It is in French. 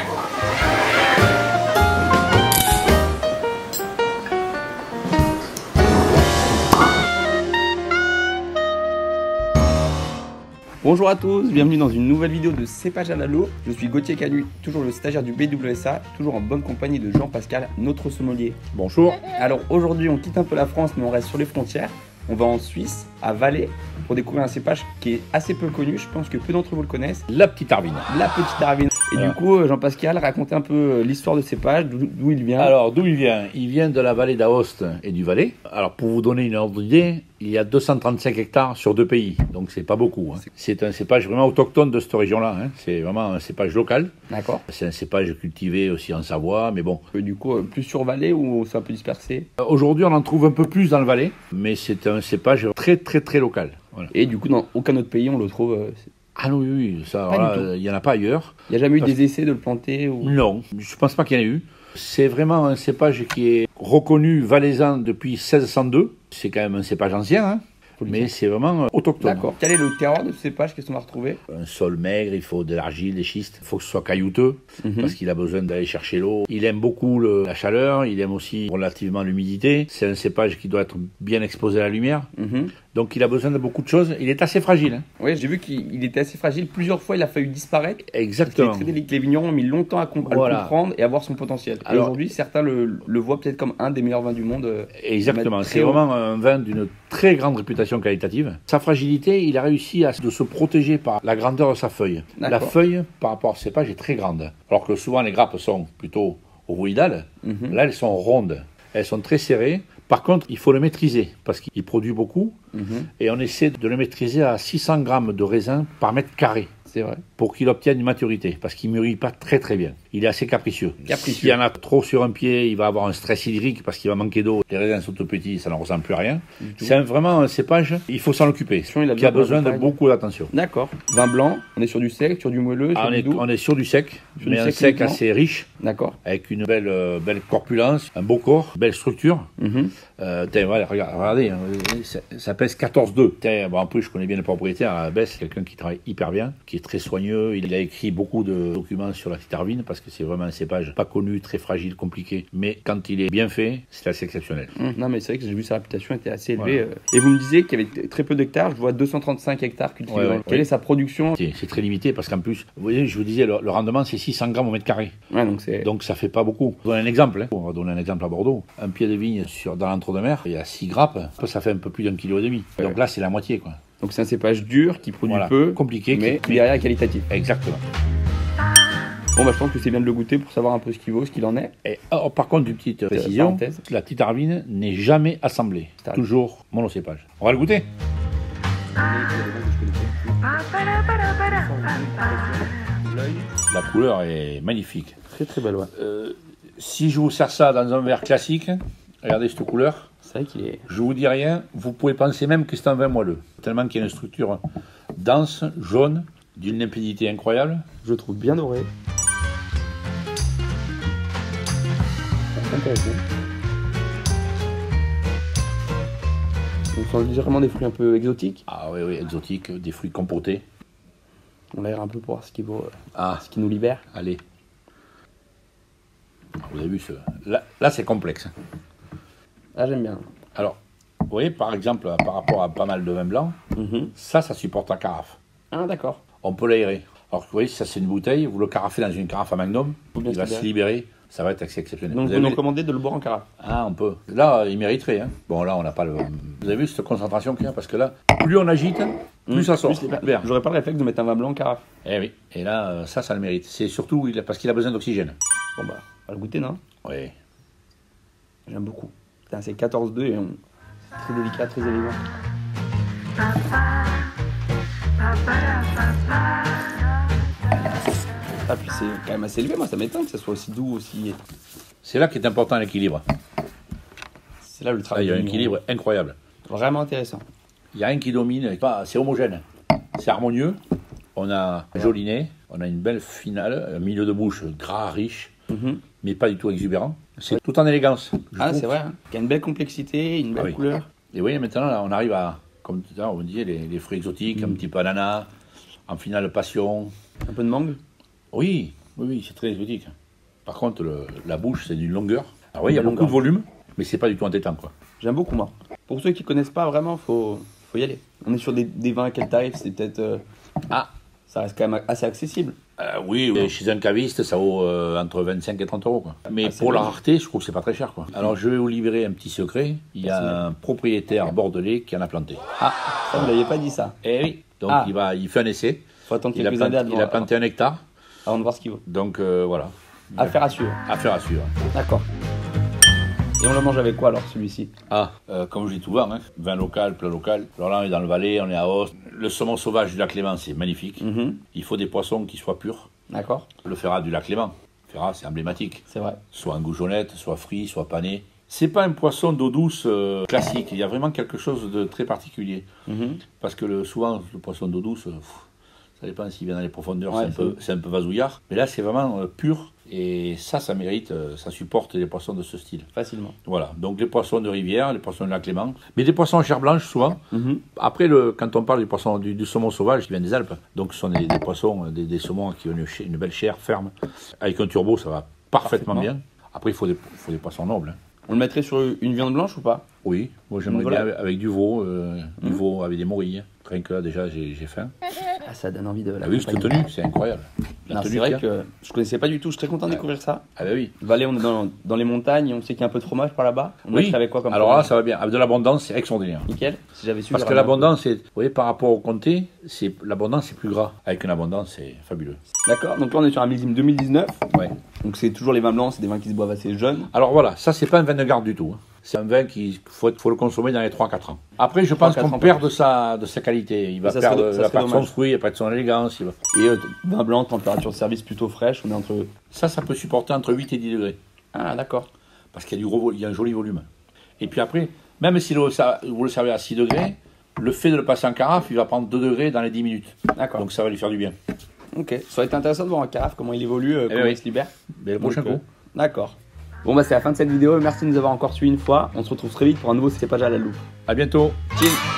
Bonjour à tous, bienvenue dans une nouvelle vidéo de Cépage à l'Alo. Je suis Gauthier Canu, toujours le stagiaire du BWSA, toujours en bonne compagnie de Jean-Pascal, notre sommelier. Bonjour. Alors aujourd'hui on quitte un peu la France mais on reste sur les frontières. On va en Suisse, à Valais, pour découvrir un cépage qui est assez peu connu, je pense que peu d'entre vous le connaissent. La petite Arvine. La petite Arvine. Et voilà. Du coup, Jean-Pascal, racontez un peu l'histoire de ce cépage, d'où il vient. Alors, d'où il vient? Il vient de la vallée d'Aoste et du Valais. Alors, pour vous donner une ordre d'idée, il y a 235 hectares sur 2 pays, donc c'est pas beaucoup. Hein. C'est un cépage vraiment autochtone de cette région-là. Hein. C'est vraiment un cépage local. D'accord. C'est un cépage cultivé aussi en Savoie, mais bon. Du coup, plus sur Valais ou c'est un peu dispersé? Aujourd'hui, on en trouve un peu plus dans le Valais, mais c'est un cépage très local. Voilà. Et du coup, dans aucun autre pays, on le trouve Ah non, oui, ça, il n'y en a pas ailleurs. Il n'y a jamais eu des essais de le planter ou... Non, je pense pas qu'il y en ait eu. C'est vraiment un cépage qui est reconnu valaisan depuis 1602. C'est quand même un cépage ancien, hein, mais c'est vraiment autochtone. D'accord. Quel est le terroir de ce cépage? Qu'est-ce qu'on va retrouver? Un sol maigre, il faut de l'argile, des schistes. Il faut que ce soit caillouteux, parce qu'il a besoin d'aller chercher l'eau. Il aime beaucoup la chaleur, il aime aussi relativement l'humidité. C'est un cépage qui doit être bien exposé à la lumière. Donc il a besoin de beaucoup de choses. Il est assez fragile. Hein. Oui, j'ai vu qu'il était assez fragile. Plusieurs fois, il a failli disparaître. Exactement. Très délicat. Les vignerons ont mis longtemps à le comprendre et à voir son potentiel. Alors, aujourd'hui, certains le voient peut-être comme un des meilleurs vins du monde. Exactement. C'est vraiment un vin d'une très grande réputation qualitative. Sa fragilité, il a réussi de se protéger par la grandeur de sa feuille. La feuille, par rapport au cépage, est très grande. Alors que souvent, les grappes sont plutôt ovoïdales. Là, elles sont rondes. Elles sont très serrées. Par contre, il faut le maîtriser parce qu'il produit beaucoup et on essaie de le maîtriser à 600 grammes de raisin par mètre carré. C'est vrai. Pour qu'il obtienne une maturité, parce qu'il ne mûrit pas très bien. Il est assez capricieux. S'il y en a trop sur un pied, il va avoir un stress hydrique parce qu'il va manquer d'eau. Les raisins sont tout petits, ça ne ressemble plus à rien. C'est vraiment un cépage, il faut s'en occuper, qui a besoin de beaucoup d'attention. D'accord. Vin blanc, on est sur du sec, sur du moelleux, sur du doux. On est sur du sec, mais un sec assez riche. D'accord. Avec une belle corpulence, un beau corps, belle structure. Voilà, regardez, hein, ça pèse 14,2. Bon, en plus, je connais bien le propriétaire à Besse, quelqu'un qui travaille hyper bien, qui est très soigneux. Il a écrit beaucoup de documents sur la petite Arvine parce que c'est vraiment un cépage pas connu, très fragile, compliqué. Mais quand il est bien fait, c'est assez exceptionnel. Non, mais c'est vrai que j'ai vu sa réputation était assez élevée. Voilà. Et vous me disiez qu'il y avait très peu d'hectares. Je vois 235 hectares cultivés. Quelle est sa production? C'est très limité parce qu'en plus, vous voyez, je vous disais, le rendement c'est 600 grammes au mètre carré. Ouais, donc ça fait pas beaucoup. Je vous donne un exemple. Hein. On va donner un exemple à Bordeaux. Un pied de vigne dans l'entre-deux-mer, il y a 6 grappes. Ça fait un peu plus d'1,5 kg. Donc là, c'est la moitié, quoi. Donc c'est un cépage dur qui produit peu, compliqué, mais derrière qualitatif. Exactement. Bon, je pense que c'est bien de le goûter pour savoir un peu ce qu'il vaut, ce qu'il en est. Et par contre, une petite précision, la petite Arvine n'est jamais assemblée. Toujours monocépage. On va le goûter. La couleur est magnifique. Très belle, ouais. Si je vous sers ça dans un verre classique, regardez cette couleur. C'est vrai qu'il est... Je vous dis rien, vous pouvez penser même que c'est un vin moelleux. Tellement qu'il y a une structure dense, jaune, d'une limpidité incroyable. Je trouve bien doré. C'est intéressant. On sent légèrement des fruits un peu exotiques. Ah oui, exotiques, des fruits compotés. On l'aère un peu pour voir ce qui vaut, ce qui nous libère. Allez. Vous avez vu, là c'est complexe. Ah, j'aime bien. Alors, vous voyez, par exemple, par rapport à pas mal de vins blancs, ça supporte la carafe. Ah, d'accord. On peut l'aérer. Alors, vous voyez, ça c'est une bouteille, vous le carafez dans une carafe à magnum, il va se libérer, ça va être exceptionnel. Donc, vous nous recommandez de le boire en carafe? Ah, on peut. Là, il mériterait. Hein. Bon, là, on n'a pas le... Vous avez vu cette concentration qu'il y a? Parce que là, plus on agite, plus ça sort. J'aurais pas le réflexe de mettre un vin blanc en carafe. Eh oui. Et là, ça le mérite. C'est surtout parce qu'il a besoin d'oxygène. Bon, bah, on va le goûter, non? Oui. J'aime beaucoup. C'est 14,2 et c'est très délicat, très élégant. Ah, puis c'est quand même assez élevé, moi ça m'étonne que ça soit aussi doux, aussi... C'est là qu'est important l'équilibre. C'est là le travail. Il y a un équilibre incroyable. Vraiment intéressant. Il y a rien qui domine, c'est homogène. C'est harmonieux. On a un joli nez, on a une belle finale, un milieu de bouche gras, riche, mais pas du tout exubérant. C'est tout en élégance. C'est vrai, hein. Il y a une belle complexité, une belle couleur. Et oui, maintenant là, on arrive à, comme tout à l'heure, on disait, les fruits exotiques, un petit peu ananas, en finale passion. Un peu de mangue? Oui, Oui, c'est très exotique. Par contre, la bouche, c'est d'une longueur. Alors oui, il y a beaucoup de volume, mais c'est pas du tout entêtant, quoi. J'aime beaucoup, moi. Pour ceux qui connaissent pas vraiment, faut y aller. On est sur des vins à quel tarif? C'est peut-être... ça reste quand même assez accessible. Oui, chez un caviste, ça vaut entre 25 et 30 euros. Quoi. Mais pour la rareté, je trouve que c'est pas très cher. Quoi. Alors, je vais vous livrer un petit secret. Il y a un propriétaire bordelais qui en a planté. Ah, ça, vous l'aviez pas dit, ça. Eh oui. Donc, il fait un essai. Faut attendre Il a planté 1 hectare. Avant de voir ce qu'il vaut. Donc, voilà. Affaire à suivre. Affaire à suivre. D'accord. Et on le mange avec quoi alors, celui-ci? Comme je dis souvent, hein, vin local, plat local. Alors là, on est dans le Valais, on est à Os. Le saumon sauvage du lac Léman, c'est magnifique. Il faut des poissons qui soient purs. D'accord. Le ferrat du lac Léman. Le ferrat, c'est emblématique. C'est vrai. Soit en goujonnette, soit frit, soit pané. C'est pas un poisson d'eau douce classique. Il y a vraiment quelque chose de très particulier. Parce que souvent, le poisson d'eau douce, ça dépend s'il vient dans les profondeurs, c'est un peu vasouillard. Mais là, c'est vraiment pur. Et ça mérite, ça supporte les poissons de ce style. Facilement. Voilà, donc les poissons de rivière, les poissons de lac Léman, mais des poissons en chair blanche souvent. Après, quand on parle du poisson du saumon sauvage qui vient des Alpes, donc ce sont des poissons, des saumons qui ont une belle chair ferme. Avec un turbo, ça va parfaitement bien. Après, il faut des poissons nobles. On le mettrait sur une viande blanche ou pas? Oui, moi j'aimerais bien avec du veau, avec des morilles. Rien que là, déjà, j'ai faim. Ah, ça donne envie de la vu cette tenue, c'est incroyable. C'est vrai que je connaissais pas du tout, je suis très content de découvrir ça. Ah bah oui. Valais, on est dans les montagnes, on sait qu'il y a un peu de fromage par là-bas. On oui, avec quoi comme alors fromage? là, ça va bien. Avec de l'abondance, c'est extraordinaire. Nickel, si j'avais su. Parce que l'abondance, vous voyez, par rapport au comté, l'abondance, c'est plus gras. Avec une abondance, c'est fabuleux. D'accord, donc là, on est sur un millésime 2019. Ouais. Donc c'est toujours les vins blancs, c'est des vins qui se boivent assez jeunes. Alors voilà, ça, c'est pas un vin de garde du tout. C'est un vin qu'il faut le consommer dans les 3-4 ans. Après, je pense qu'on perd de sa qualité. Il va perdre son fruit, il va perdre son élégance. Et vin blanc, température de service plutôt fraîche, on est entre... Ça peut supporter entre 8 et 10 degrés. Ah, d'accord. Parce qu'il y a un joli volume. Et puis après, même si vous le servez à 6 degrés, le fait de le passer en carafe, il va prendre 2 degrés dans les 10 minutes. D'accord. Donc ça va lui faire du bien. Ok, ça aurait été intéressant de voir en carafe comment il évolue, comment il se libère. Mais le prochain coup. D'accord. Bon bah c'est la fin de cette vidéo, merci de nous avoir encore suivi une fois. On se retrouve très vite pour un nouveau Cépage à la loupe. À bientôt. Cheers.